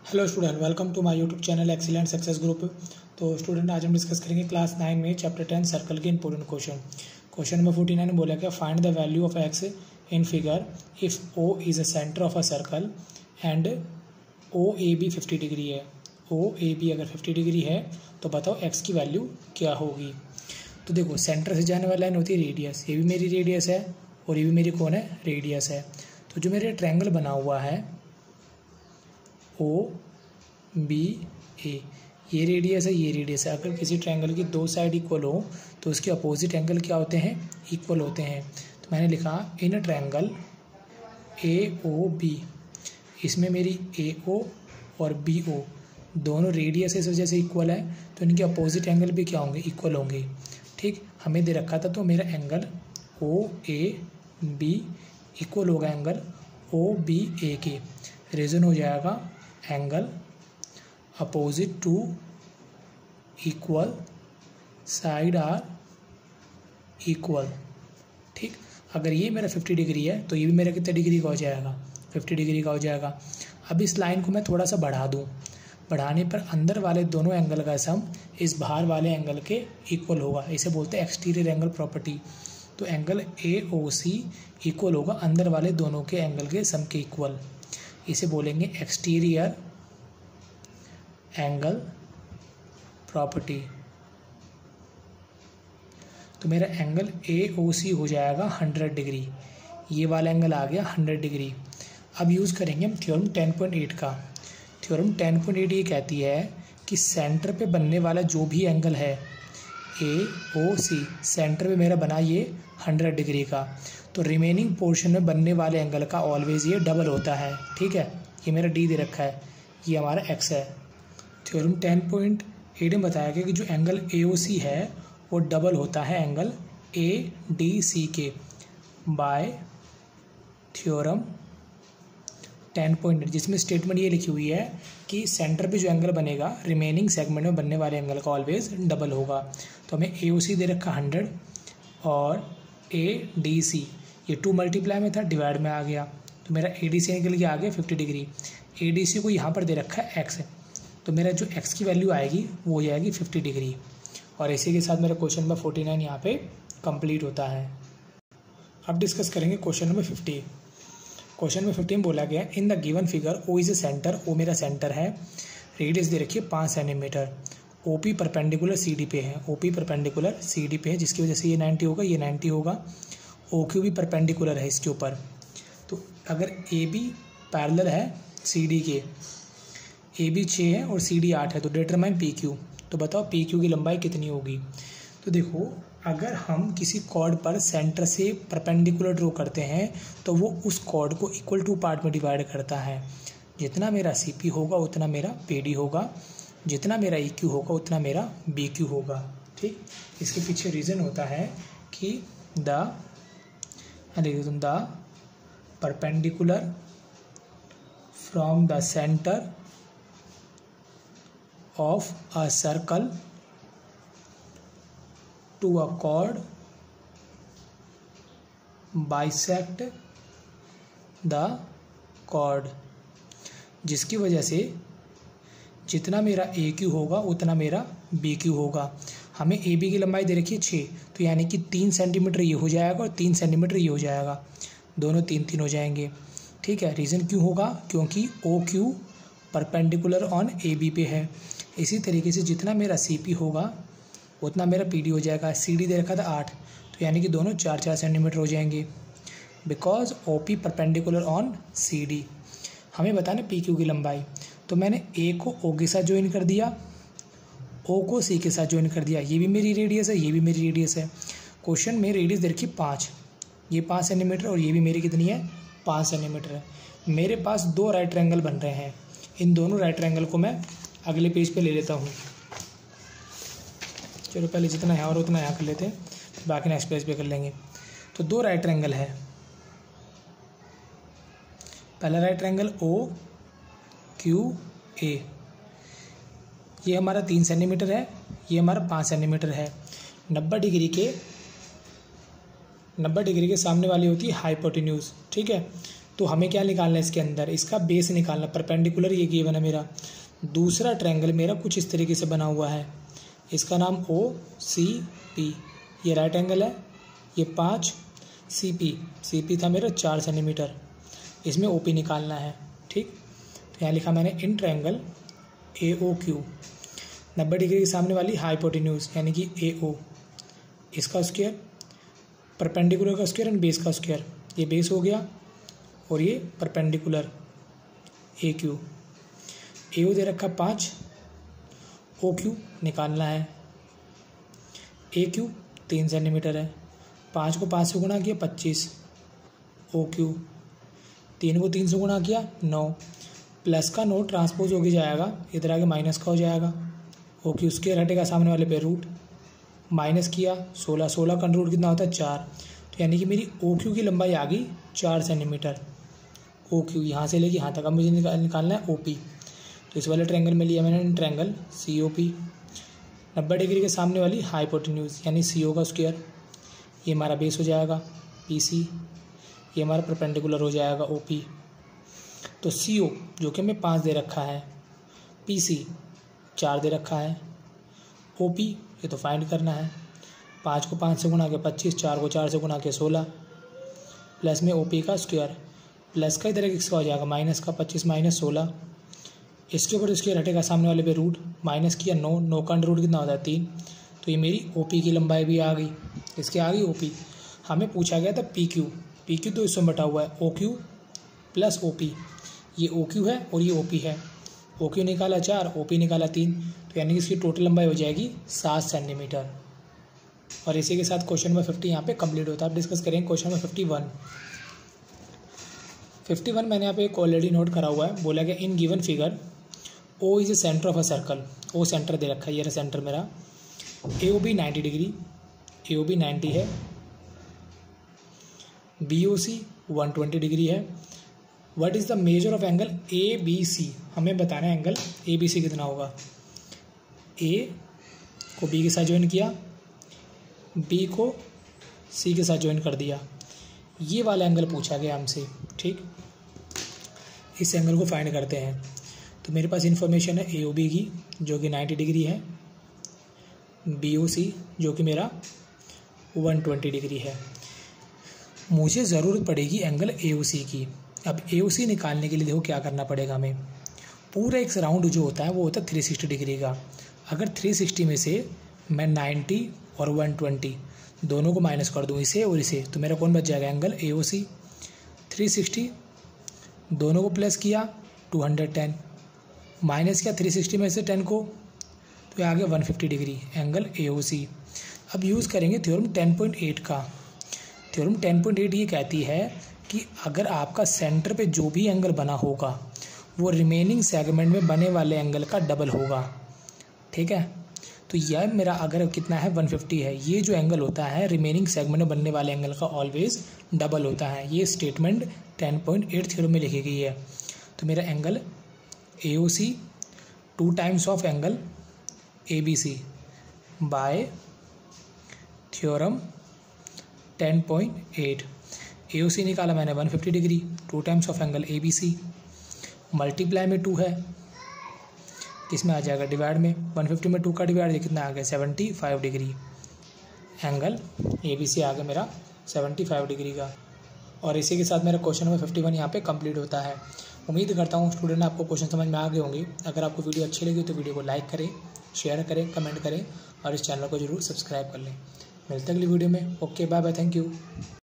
Hello student, welcome to my YouTube channel excellent success group. तो student, आज हम discuss करेंगे क्लास 9 में चैप्टर 10 सर्कल के इंपॉर्टेंट क्वेश्चन नंबर 49 में बोला गया find the value of x in figure if O is a centre of a circle and O A B 50 degree है। ओ ए बी अगर 50 डिग्री है तो बताओ एक्स की वैल्यू क्या होगी। तो देखो, सेंटर से जाने वाली लाइन होती है रेडियस, ये भी मेरी रेडियस है और ये भी मेरी कौन है, रेडियस है। तो जो मेरे ट्रायंगल बना हुआ है ओ बी ए, ये रेडियस है, ये रेडियस है। अगर किसी ट्रायंगल की दो साइड इक्वल हो तो उसके अपोजिट एंगल क्या होते हैं, इक्वल होते हैं। तो मैंने लिखा in triangle A O B, इसमें मेरी ए ओ और बी ओ दोनों रेडियस इस वजह से इक्वल है, तो इनके अपोजिट एंगल भी क्या होंगे, इक्वल होंगे। ठीक, हमें दे रखा था तो मेरा angle O A B equal होगा एंगल ओ बी ए के। रीज़न हो जाएगा angle opposite to equal side are equal. ठीक, अगर ये मेरा 50 डिग्री है तो ये भी मेरा कितने डिग्री का हो जाएगा, 50 डिग्री का हो जाएगा। अब इस लाइन को मैं थोड़ा सा बढ़ा दूँ, बढ़ाने पर अंदर वाले दोनों एंगल का सम इस बाहर वाले एंगल के इक्वल होगा। इसे बोलते हैं एक्सटीरियर एंगल प्रॉपर्टी। तो angle A O C equal होगा अंदर वाले दोनों के एंगल के सम के इक्वल। इसे बोलेंगे एक्सटीरियर एंगल प्रॉपर्टी। तो मेरा एंगल ए ओ सी हो जाएगा 100 डिग्री, ये वाला एंगल आ गया 100 डिग्री। अब यूज़ करेंगे हम थ्योरम 10.8 का। थ्योरम 10.8 ये कहती है कि सेंटर पे बनने वाला जो भी एंगल है ए ओ सी, सेंटर पे मेरा बना ये 100 डिग्री का, तो रिमेनिंग पोर्शन में बनने वाले एंगल का ऑलवेज ये डबल होता है। ठीक है, ये मेरा डी दे रखा है, ये हमारा एक्स है। थ्योरम 10.8 में बताया गया कि जो एंगल ए ओ सी है वो डबल होता है एंगल ए डी सी के बाय थ्योरम 10.8, जिसमें स्टेटमेंट ये लिखी हुई है कि सेंटर पे जो एंगल बनेगा रिमेनिंग सेगमेंट में बनने वाले एंगल का ऑलवेज डबल होगा। तो हमें ए ओ सी दे रखा 100 और ए डी सी ये 2 मल्टीप्लाई में था, डिवाइड में आ गया, तो मेरा ए डी सी निकल के आ गया 50 डिग्री। ए डी सी को यहाँ पर दे रखा है एक्स, तो मेरा जो एक्स की वैल्यू आएगी वो हो जाएगी 50 डिग्री। और इसी के साथ मेरा क्वेश्चन नंबर 49 यहाँ पे कंप्लीट होता है। अब डिस्कस करेंगे क्वेश्चन नंबर 50। क्वेश्चन में 15 बोला गया in the given figure O is a centre, O मेरा सेंटर है, रेडियस दे रखिए 5 centimetre, O P perpendicular C D पे है, O P perpendicular C D पे है, जिसकी वजह से ये 90 होगा, ये 90 होगा। ओ क्यू भी परपेंडिकुलर है इसके ऊपर। तो अगर ए बी पैरेलल है सी डी के, ए बी 6 है और सी डी 8 है, तो डिटरमाइन पी क्यू। तो बताओ पी क्यू की लंबाई कितनी होगी। तो देखो, अगर हम किसी कॉर्ड पर सेंटर से परपेंडिकुलर ड्रॉ करते हैं तो वो उस कॉर्ड को इक्वल टू पार्ट में डिवाइड करता है। जितना मेरा सी पी होगा उतना मेरा पी डी होगा, जितना मेरा ई क्यू होगा उतना मेरा बी क्यू होगा। ठीक, इसके पीछे रीज़न होता है कि the perpendicular from the centre of a circle to a chord bisect the chord, जिसकी वजह से जितना मेरा ए क्यू होगा उतना मेरा बी क्यू होगा। हमें ए बी की लंबाई दे रखी है 6, तो यानी कि 3 सेंटीमीटर ये हो जाएगा और 3 सेंटीमीटर ये हो जाएगा, दोनों 3-3 हो जाएंगे। ठीक है, रीज़न क्यों होगा, क्योंकि O Q perpendicular on A B पे है। इसी तरीके से जितना मेरा सी पी होगा उतना मेरा पी डी हो जाएगा। सी डी दे रखा था 8, तो यानी कि दोनों 4-4 सेंटीमीटर हो जाएंगे, because O P perpendicular on C D. हमें बताना पी क्यू की लंबाई, तो मैंने ए को ओ के साथ ज्वाइन कर दिया, ओ को सी के साथ ज्वाइन कर दिया, ये भी मेरी रेडियस है, ये भी मेरी रेडियस है। क्वेश्चन में रेडियस दे रखी 5, ये 5 सेंटीमीटर और ये भी मेरी कितनी है, 5 सेंटीमीटर है। मेरे पास 2 राइट ट्रायंगल बन रहे हैं, इन दोनों राइट ट्रायंगल को मैं अगले पेज पे ले लेता हूँ। चलो पहले जितना है और उतना यहाँ कर लेते हैं, बाकी नेक्स्ट पेज पे कर लेंगे। तो 2 राइट ट्रायंगल है, पहला right triangle O Q A, ये हमारा 3 सेंटीमीटर है, ये हमारा 5 सेंटीमीटर है। 90 डिग्री के सामने वाली होती है हाइपोटेन्यूज। ठीक है, तो हमें क्या निकालना है इसके अंदर, इसका बेस निकालना। परपेंडिकुलर ये गिवन है मेरा। दूसरा ट्रायंगल मेरा कुछ इस तरीके से बना हुआ है, इसका नाम OCP, ये राइट एंगल है, ये 5 CP था मेरा 4 सेंटीमीटर, इसमें OP निकालना है। ठीक, तो यहाँ लिखा मैंने इन ट्रायंगल AOQ 90 डिग्री के सामने वाली हाइपोटेन्यूज यानी कि AO, इसका स्क्वायर, परपेंडिकुलर का स्क्वायर एंड बेस का स्क्वायर, ये बेस हो गया और ये परपेंडिकुलर AQ। AO दे रखा 5, OQ निकालना है। AQ 3 सेंटीमीटर है, 5 को 5 से गुणा किया 25, OQ 3 को 3 से गुणा किया 9, प्लस का 9 ट्रांसपोज होके जाएगा, इधर आगे माइनस का हो जाएगा। OQ स्क्वायर हटेगा सामने वाले पे रूट, माइनस किया 16 का रूट कितना होता है 4, तो यानी कि मेरी OQ की लंबाई आ गई 4 सेंटीमीटर। OQ यहाँ से लेके यहाँ तक। अब मुझे निकालना है OP, तो इस वाले ट्रायंगल में लिया मैंने ट्रायंगल COP 90 डिग्री के सामने वाली हाइपोटेन्यूज यानी CO का स्क्वायर, ये हमारा बेस हो जाएगा PC, ये हमारा परपेंडिकुलर हो जाएगा OP। तो CO जो कि हमें 5 दे रखा है, PC 4 दे रखा है, OP ये तो फाइंड करना है। 5 को 5 से गुणा के 25, 4 को 4 से गुणा के 16, प्लस में OP का स्क्वायर, प्लस का इधर किसका हो जाएगा माइनस का, 25 माइनस 16, इसके ऊपर स्क्वायर हटेगा सामने वाले पे रूट, माइनस किया 9 का अंडर रूट कितना होता है 3, तो ये मेरी OP की लंबाई भी आ गई। इसके आ गई OP। हमें पूछा गया था PQ तो इसमें बटा हुआ है OQ प्लस OP, ये OQ है और ये OP है। OQ निकाला 4, OP निकाला 3, तो यानी कि इसकी टोटल लंबाई हो जाएगी 7 सेंटीमीटर। और इसी के साथ क्वेश्चन नंबर 50 यहाँ पे कंप्लीट होता है। अब डिस्कस करेंगे क्वेश्चन नंबर 51 मैंने यहाँ पे एक ऑलरेडी नोट करा हुआ है। बोला गया in given figure O is a center of a circle, O center दे रखा है, ये रहा सेंटर मेरा। AOB 90 डिग्री, AOB 90 है, BOC 120 डिग्री है। What is the measure of angle ABC, हमें बताना है एंगल ABC कितना होगा। A को B के साथ ज्वाइन किया, B को C के साथ ज्वाइन कर दिया, ये वाला एंगल पूछा गया हमसे। ठीक, इस एंगल को फाइंड करते हैं। तो मेरे पास इन्फॉर्मेशन है AOB की जो कि 90 डिग्री है, BOC जो कि मेरा 120 डिग्री है। मुझे ज़रूरत पड़ेगी एंगल AOC की। अब AOC निकालने के लिए देखो क्या करना पड़ेगा हमें। पूरा एक राउंड जो होता है वो होता है 360 डिग्री का। अगर 360 में से मैं 90 और 120 दोनों को माइनस कर दूँ, इसे और इसे, तो मेरा कौन बच जाएगा एंगल AOC। 360 दोनों को प्लस किया 210, माइनस किया 360 में से 10 को, तो आ गया 150 डिग्री एंगल AOC। अब यूज़ करेंगे थ्योरम 10.8 का। थ्योरम 10.8 ये कहती है कि अगर आपका सेंटर पे जो भी एंगल बना होगा वो रिमेनिंग सेगमेंट में बने वाले एंगल का डबल होगा। ठीक है, तो यह मेरा अगर कितना है 150 है, ये जो एंगल होता है रिमेनिंग सेगमेंट में बनने वाले एंगल का ऑलवेज डबल होता है। ये स्टेटमेंट 10.8 थ्योरम में लिखी गई है। तो मेरा angle AOC 2 times of angle ABC by theorem 10.8। AOC निकाला मैंने 150 डिग्री, 2 times of angle ABC, multiply में 2 है, किसमें आ जाएगा डिवाइड में, 150 में 2 का डिवाइड कितना आ गया 75 डिग्री, एंगल ABC आ गया मेरा 75 डिग्री का। और इसी के साथ मेरा क्वेश्चन नंबर 51 यहाँ पे कंप्लीट होता है। उम्मीद करता हूँ स्टूडेंट आपको क्वेश्चन समझ में आ गए होंगे। अगर आपको वीडियो अच्छी लगी तो वीडियो को लाइक करें, शेयर करें, कमेंट करें और इस चैनल को जरूर सब्सक्राइब कर लें। मिलते हैं अगली वीडियो में। Okay, bye bye, thank you.